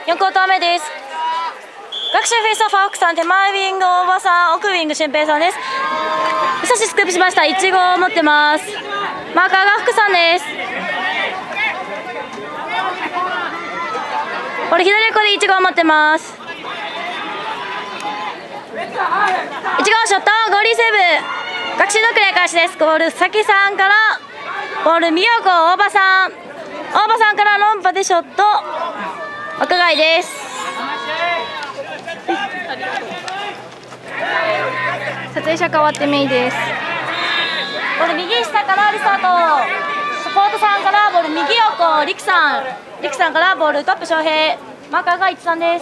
4クォーター目です。学習フェイスオファー奥さん、手前ウィング大場さん、奥ウィング俊平さんです。少しスクープしました。1号を持ってます。マーカーが福さんです。これ左横で1号を持ってます。1号ショットゴーリーセーブ。学習の繰り返しです。ゴール先さんからボール右横大場さんから論破でショット枠外です。撮影者変わってメイです。ボール右下からリスタート。サポートさんからボール右横リクさんからボールトップ翔平。マーカーが13です。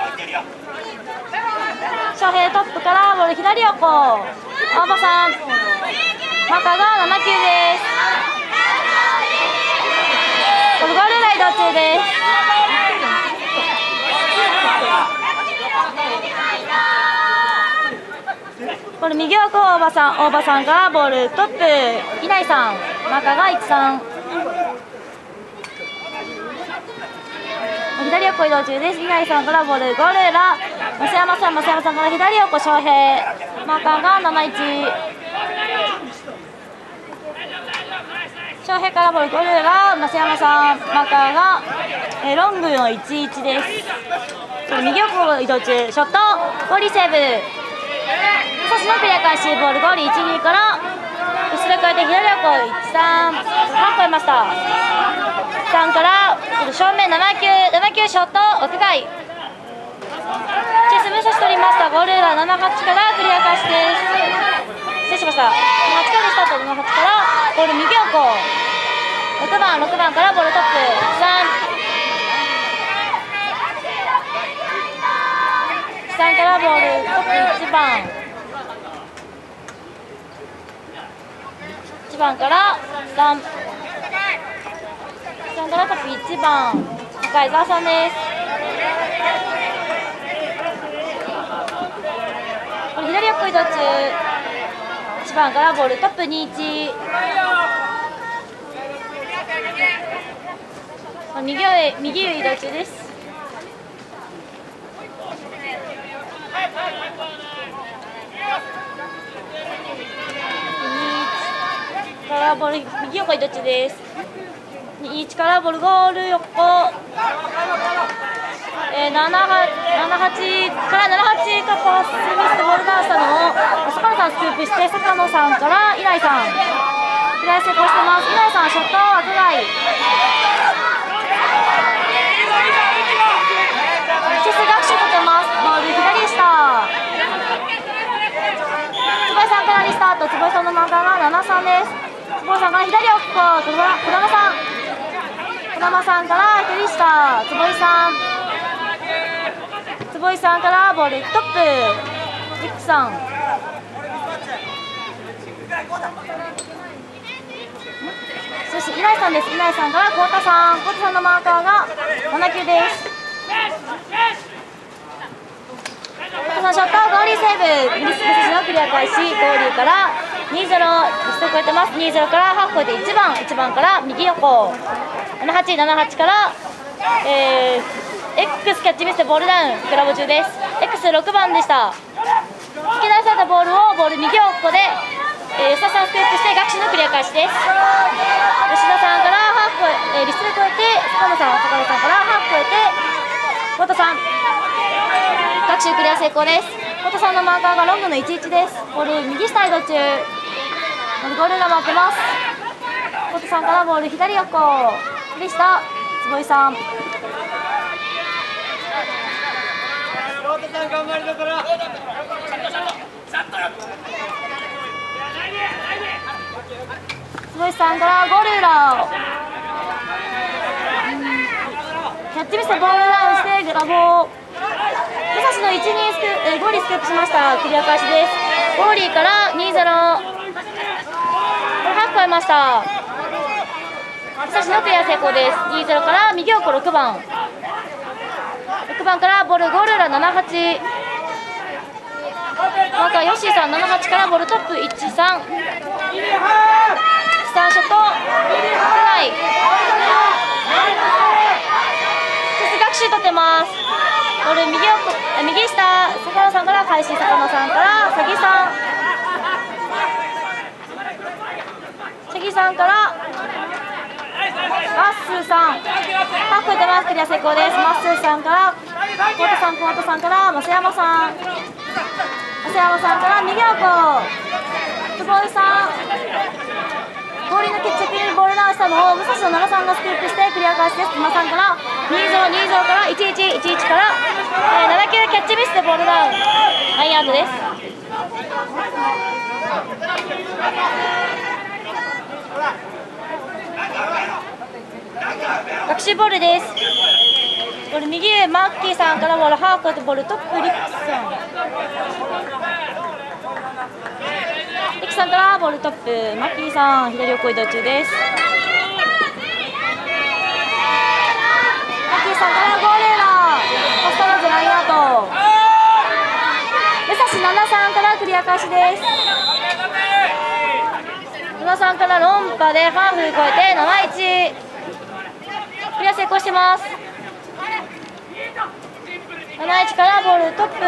翔平トップからボール左横大場さん。マーカーが79です。ボールゴールライド中です。ボール右横大場さんからボールトップ稲井さん。マーカーが13。左横移動中です。稲井さんからボールゴール裏増山さんから左横翔平。マーカーが71。翔平からボールゴール裏増山さん。マーカーがロングの11です。右横移動中ショットゴーリーセーブ。少しの繰り返しボールゴーリー1、2から後ろ越えて左横1、3超えました。3から正面7球ショット枠外。チェス無視取りました。ゴール裏78から繰り返しです。失礼しました。8からスタート。78からボール右横6番からボールトップ3からボールトップ1番から3からトップ1番赤井澤さんです。これ左横移動中1番からボールトップ21。右へ移動中です。からボール右横移動中です。21からボールゴール横78から78がパスミスでボールダウンしたのを坂野さんスクープして坂野さんから稲井さん左成功してます。稲井さんショット枠外。チェス学習取ってます。ボール左下坪井さんからリスタート。坪井さんのマーカーが73です。坪井さんから左奥児玉さんから左下坪井さんからボールトップリックさん。そして稲井さんです。稲井さんから幸田さんのマーカーが7球です。幸田さんショットゴーリーセーブ。ミリスメッセージのクリア開始。ゴーリーから20リスト超えてます。20からハーフ超えて1番から右横78から、X キャッチミスでボールダウンクラブ中です。 X6 番でした。引き出されたボールをボール右横で、吉田さんスクープして学習のクリア開始です。吉田さんからハーフリスト超えて坂野さんからハーフ超えて幸田さん学習クリア成功です。幸田さんのマーカーがロングの11です。ボール右下移動中。ゴール裏回ってます。幸田さんからボール左横でした坪井さん。坪井さんからゴール裏キャッチミスでボールダウンしてグラボー武蔵の1、2ゴーリースクープしました。クリア開始です。ゴーリーから20ハーフ超えました。武蔵のクリア成功です。20から右横6番からボールゴール裏78。マーカーヨッシーさん78からボールトップ13。スターショットない。学習取ってます。 ます。ボール右下、坂野さんから開始、坂野さんから関さん、関さんからまっすーさん、ハーフ出ます。クリア成功です。まっすーさんから桑田さんから増山さんから右横坪井さん、氷の決着にボールダウンしたのを武蔵の7さんがスクープしてクリア開始です。馬さんから2020から1111から、7球キャッチミスでボールダウン、ラインアウトです。学習ボールです。ボール右上マッキーさんからボールハーフとボールトップリックさんからボールトップマッキーさん、左横移動中です。マッキーさんからゴールエラー、パスタラズラインアウト。武蔵7さんからクリア開始です。7さんから論破でハーフ越えて71、クリア成功してます。71からボールトップ、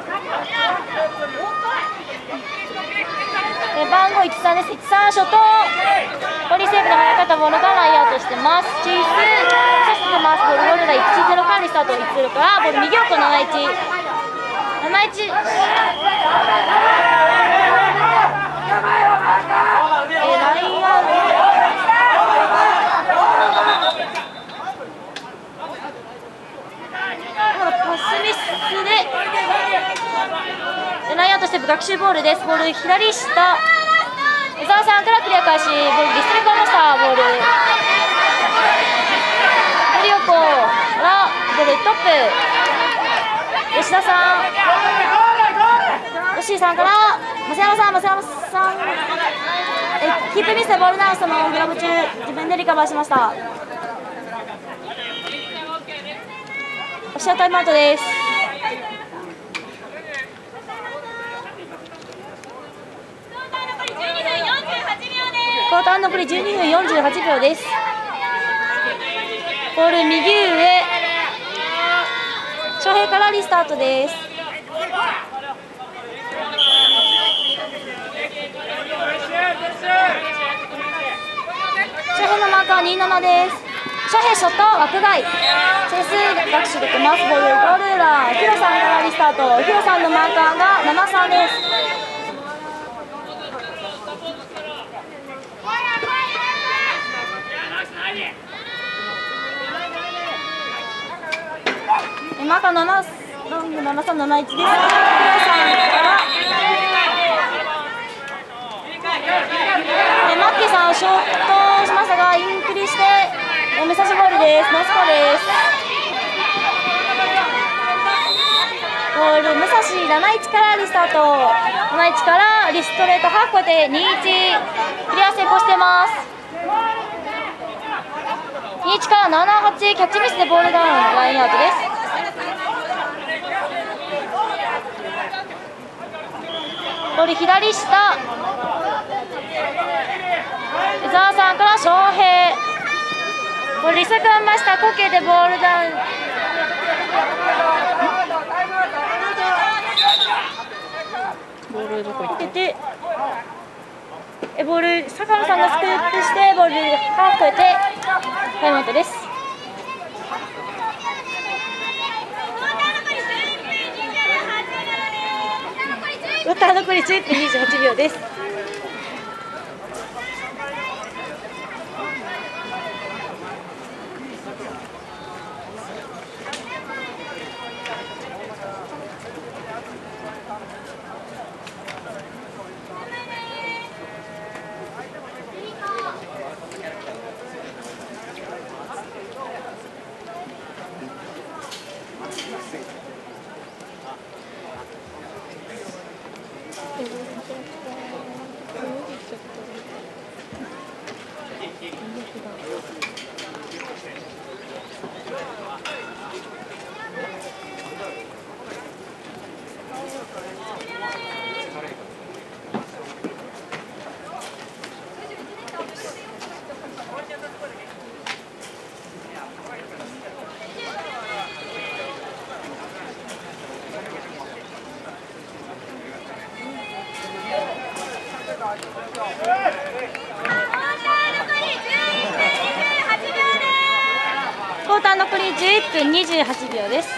番号13です。13ショット、ボリーセーブの速かったボールがラインアウトしてます。チース、さしてます。ボールゴールラ1-0管理スタート、1-0からボール右横71、ラインアウト。パスミスでラインアウトして学習ボールです。ボール左下、江澤さんからクリア開始、ボールディスプレイ変わりました。ボール森横からボールトップ吉田さん、吉井さんから増山さん、キープミスでボールダウンしたのをグラブ中自分でリカバーしました。オフィシャルタイムアウトです。クォーター残り12分48秒です。ボール右上、翔平からリスタートです。翔平のマーカー27です。翔平ショット枠外、チェス学習できます。ボールゴールラー、ヒロさんからリスタート。ヒロさんのマーカーが73です。マーカーロング7371です。ヒロさんからマッキーさんショットしましたがインクリして目差しゴールです。ノースコアです。ゴール武蔵71からリスタート、71からリストレートハーフ越えて21、クリア成功してます。21から78、キャッチミスでボールダウン、ラインアウトです。ボール左下、江澤さんから翔平、ボールリセカンました。コケでボールダウン、ボールどこ行ってて、ボール坂野さんがスクープしてボールハーフ越えてタイムアウトです。ウォーター残り11分28秒です。 ーター残り11分28秒です。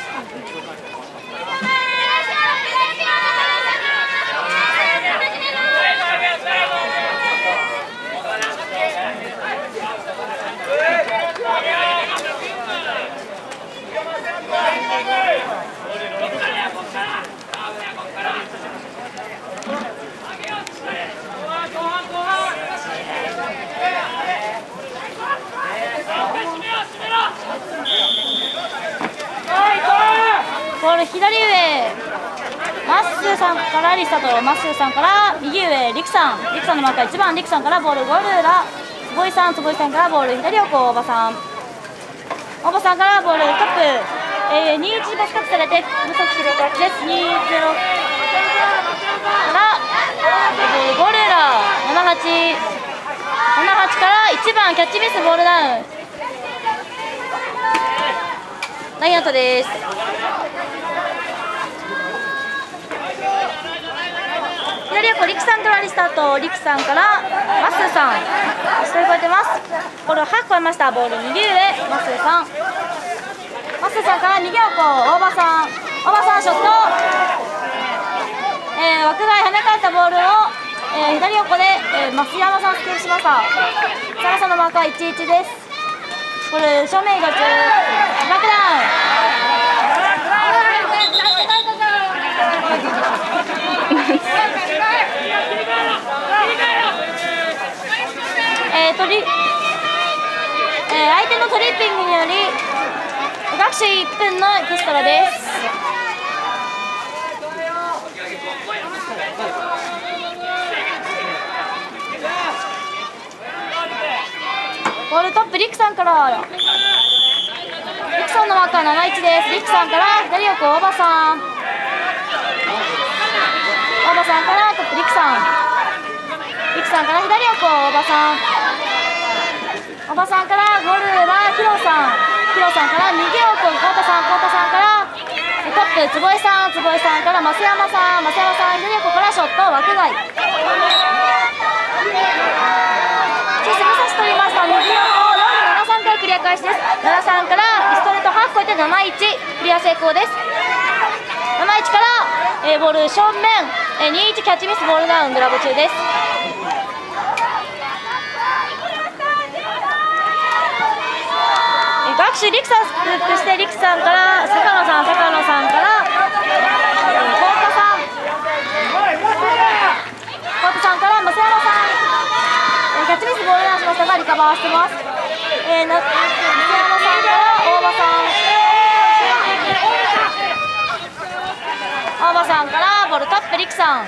ボール左上、マッスーさんからリスタート、マッスーさんから右上、リクさんのマーカー1番、リクさんからボールゴルラ、坪井さんからボール左横、大場さんからボールトップ、21バスカットされて、無策広がりです、20からボールゴルラ、78から1番、キャッチミス、ボールダウン。ラインアウトです。左横、リクさんからリスタート、リクさんからマッスーさん、下に超えてます。ボールを早く超えました。ボール右上、マッスーさんから右横、大場さんショット、枠外跳ね返ったボールを、左横で、増山さんステールしました。増山さんのマーカー11です。これ正面移動中、バックダウン。相手のトリッピングにより学習1分のエキストラです。ボールトップ、リクさんから、リクさんのマーカー71です。リクさんから左横、大場さんからトップ、リクさんから左横、大場さんからゴルラ、ヒロさんから右横、コウタさんからトップ、坪井さんから増山さん、左横からショット、枠外。そして武蔵取りました。右横、73からクリア開始です。73からストレートハーフ超えて71、クリア成功です。71から、ボール正面、21キャッチミス、ボールダウン、グラブ中です。学習、リクさんスクープして、リクさんから坂野さんからコウタさん、キから増山さん、キャッチミス、ボールダウンしましたがリカバーしてます。増山さんから大場さんからボールトップ、リクさん。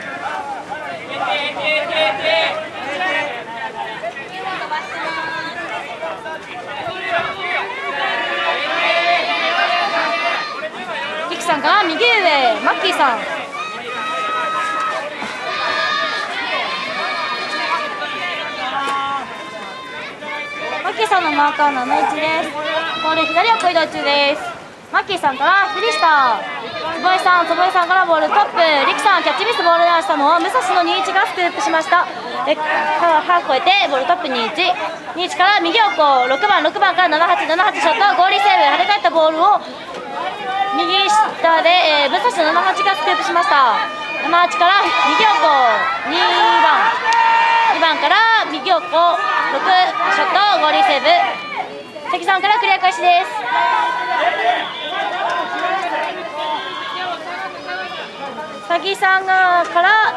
リクさんから右上、マッキーさん。マッキーさんのマーカー71です。ボール左横移動中です。マッキーさんからフリスター、坪井さんからボールトップ、リクさんキャッチミス、ボールダウンしたのを武蔵の21がスクープしました。ハーフ超えてボールトップ21から右横、6番から78ショット、ゴーリーセーブ、跳ね返ったボールを右下で、武蔵の78がスクープしました。78から右横、2番から右横、6ショット、ゴーリーセーブ、関さんからクリア開始です。関さんから、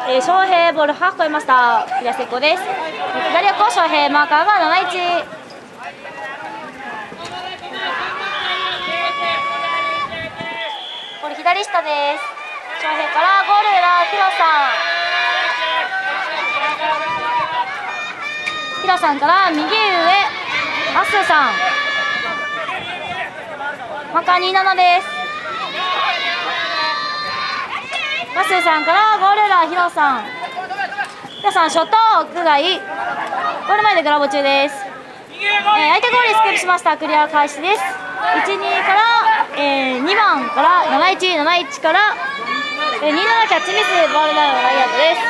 翔平ボールハーフ超えました。クリア成功です。左横、翔平マーカーが71。これ左下です。翔平からゴールラ、ヒロさんから右上、マッスーさん、マーカー27です。マッスーさんからゴールラ、ヒロさんショット屋外、ゴール前でグラボ中です。相手ゴールスクープしました。クリア開始です。12から、2番から71から、27キャッチミス、ボールダウン、ラインアウトです。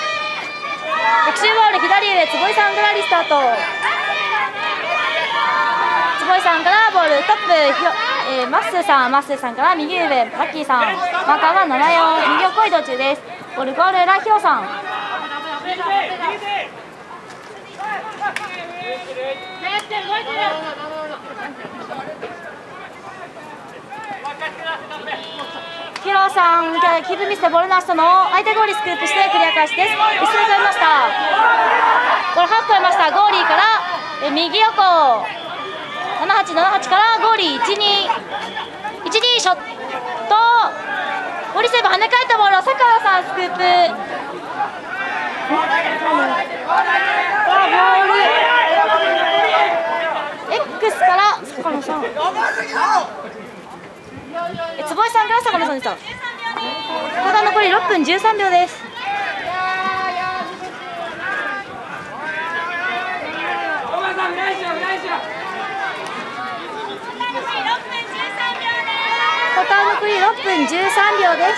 レクシーボール左上、坪井さんからリスタート。 ルトップマッスーさんから右上マッキーさん、マーカーが74、右横移動中です。ボールゴール裏ヒロさん。ヒロさん、キープミスでボールなしとの相手ゴーリースクープしてクリア開始です。一斉に取りました。これハーフ取りました。ゴーリーから右横78からゴーリー12ショット、ゴーリーセーブ跳ね返ったボールを坂野さんスクープ。ボール X から坂野さん、坪井さんから坂野さんでした。後半残り6分13秒です。後半残り6分13秒です。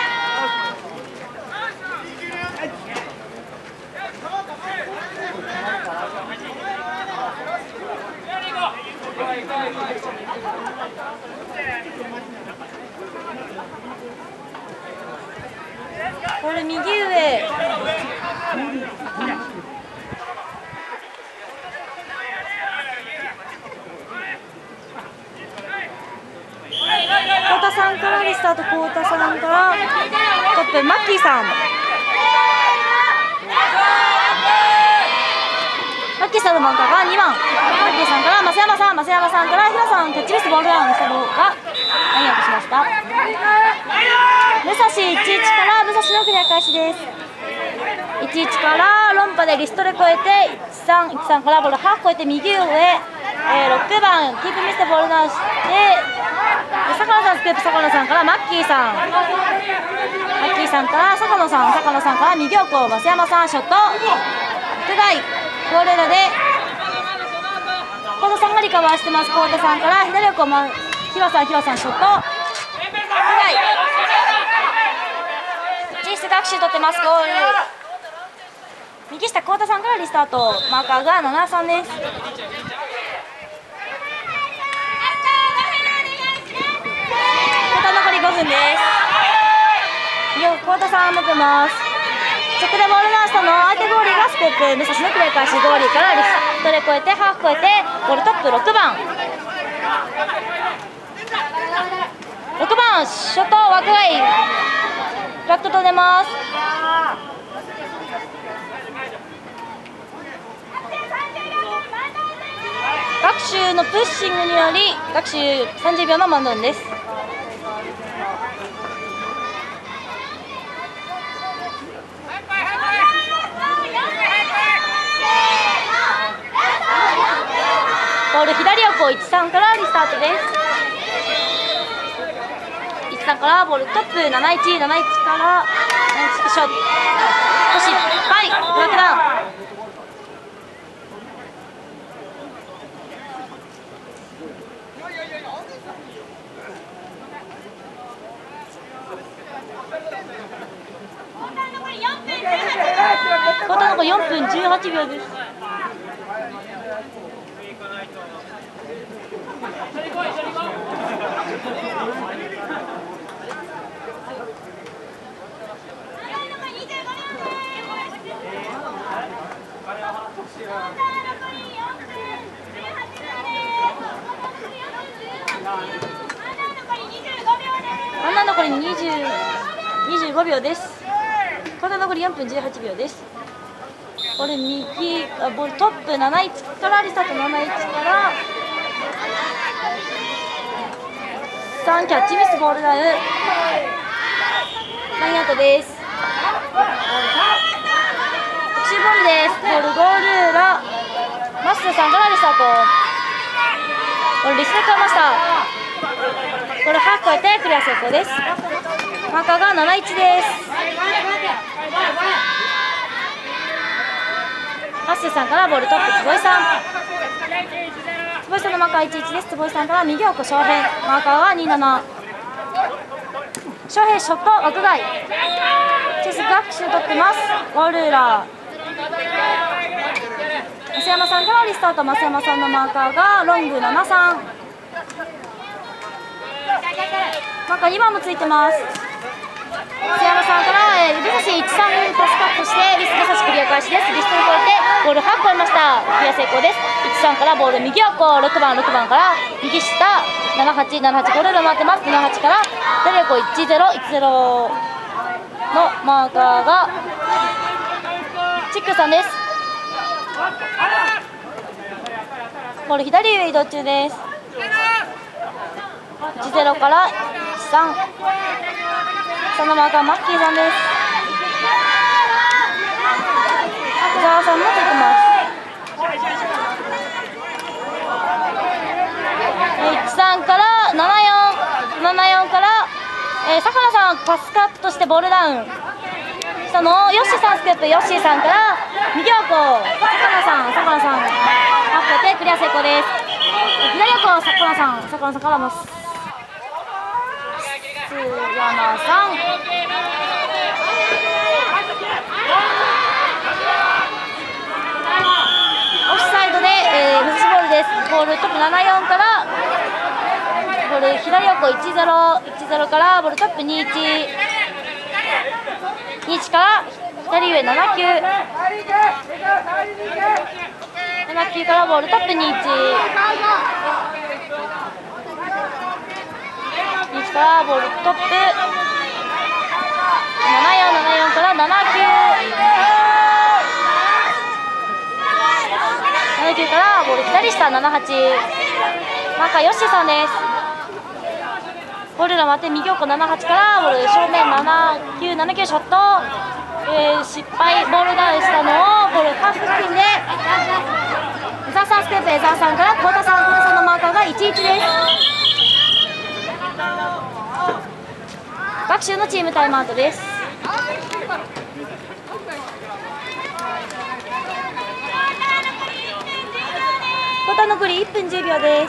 これ右上。コウタさんからリスタート、コウタさんからトップマッキーさん。マッキーさんのマンカーが2番、マッキーさんから増山さんからヒロさん、キャッチミスボールダウンしたボールがラインアウトしました。武蔵11から武蔵のクリア開始です。11から論破でリストで超えて13からボールハーフ超えて右上、6番キープミスでボールダウンして坂野さんスクープ、坂野さんからマッキーさんから坂野さんから右横増山さんショット屋外ゴール裏でコウタさんがリカバーしてます。コウタさんから左横ヒロさんショット屋外実質学習取ってます。ゴール右下コウタさんからリスタート、マーカーが73です。残り5分です。コウタさん持ってます。そこでボール回したの相手ゴーリーがスクープ、武蔵のクリア開始、ゴーリーからリストで越えてハーフ越えてボールトップ6番ショット枠外フラットと出ます。学習のプッシングにより学習30秒のマンドンです。ボール左横13からリスタートです。13からボールトップ71からショット失敗ブロックダウン。交代残り4分18秒です。残り25秒です。交代残り4分18秒です。これ右ボールトップ71からリサート71から3キャッチミスボールダウンラインアウトです。特集ボールです。ボールゴール裏マッスーさんからリスタート、これリスで変えました。これハーフ超えてクリア成功です。マーカーが71です。マッスーさんからボールトップ坪井さんのマーカー11です。坪井さんから右横翔平、マーカーは27、翔平ショット枠外チェス学習取ってます。ゴール裏増山さんからリスタート、増山さんのマーカーがロング73、 マーカー2番もついてます。須山さんから、指差し1、3パスカットしてリスク差しクリア開始です。リスクを超えてボール8個超えました。クリア成功です。1、3からボール右横、6番から右下、7、8、7、8、ゴールド回ってます。7、8から左横1、0、1、0のマーカーがチックさんです。ボール左上移動中です。1、0から1、3。そのマーカーマッキーさんです。伊沢さんもついてます。1、3から74から、坂野さんパスカットしてボールダウン。下のヨッシーさんスクープ、ヨッシーさんから右横、坂野さんアップでクリア成功です。左横、坂野さんからの須山さん。オフサイドで、フスボールです。ボールトップ74からボール左横1-0からボールトップ2-1から左上7-9からボールトップ2-1からボールトップ74から79からボール左下78。マーカーヨッシーさんです。ボールが回って右横78からボール正面79ショット、失敗ボールダウンしたのをボールハーフ付近で江澤さんスクープ、江澤さんから幸田さんのマーカーが11です。学習のチームタイムアウトです。交代残り1分10秒です。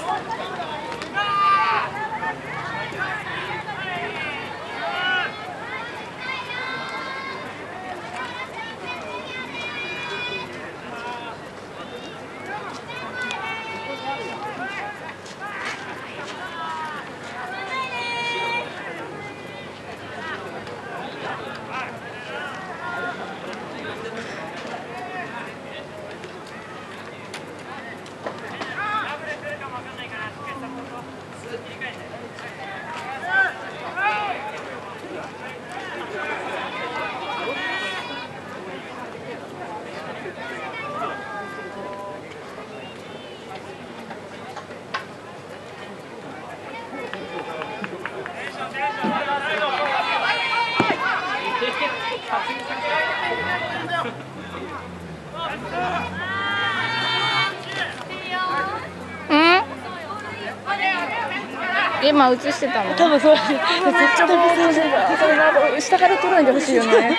今映してたの。 多分そうです。 めっちゃボール下から撮らないでほしいよね。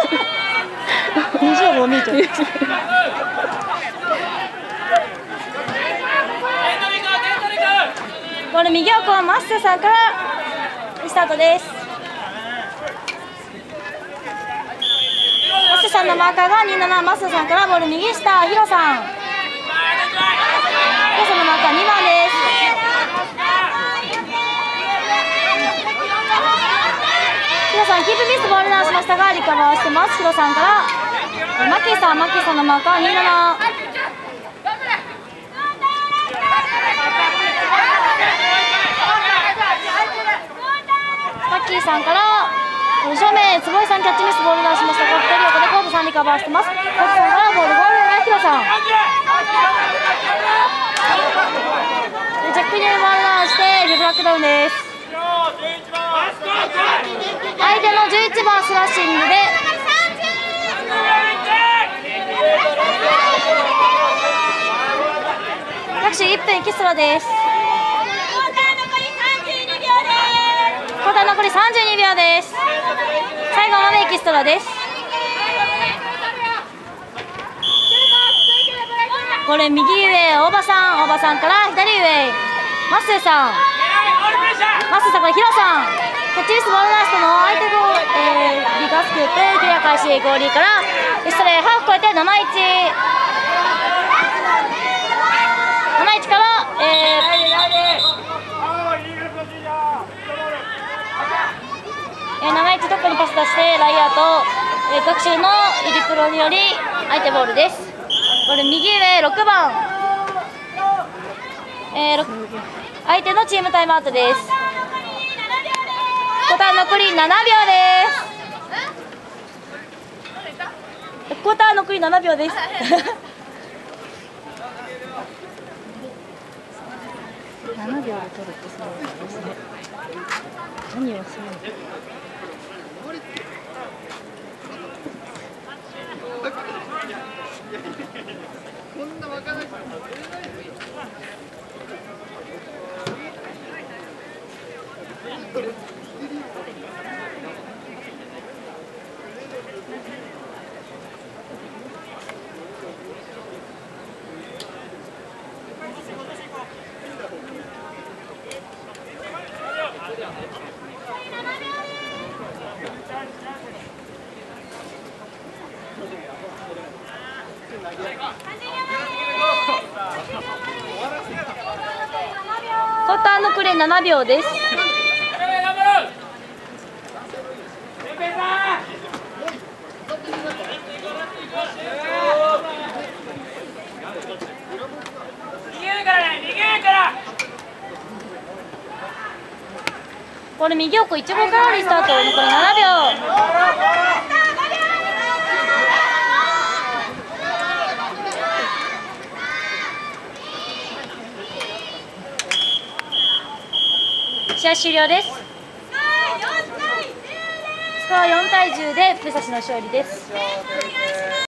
20号見えちゃう。ボール右横はマッセさんからスタートです。マッセさんのマーカーが27、マッセさんからボール右下、ヒロさん。ヒロさんのマーカー2番です。ヒロさんキープミスボールダウンしましたがリカバーしてます。ヒロさんからマッキーさんのマーカー27。マッキーさんから正面坪井さんキャッチミスボールダウンしましたが左横でコートさんリカバーしてます。コートさんからボールゴールがヒロさん。ジャックにボールダウンしてリブラックダウンです。相手の11番スラッシングで各種1分エキストラです。交代残り32秒です。最後までエキストラです。これ右上大場さんから左上マッスーさんからヒロさんキャッチミスボールダウンしたの相手の、リガスクープクリア開始ゴーリーからそれハーフ超えて7-1から、 そしてライアーと、学習のイリプロにより相手ボールです。これ右上6番、相手のチームタイムアウトです。クォーター残り7秒です。クォーター残り7秒です。7秒で取るってすごいですね。何をするの？こんなわからない。クォーター残り7秒です。これ右奥1号からリスタート、残り7秒。試合終了です。スコア4対10で武蔵の勝利です。